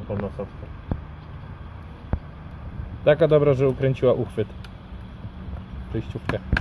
tą nasadkę. Taka dobra, że ukręciła uchwyt. Przejściówkę.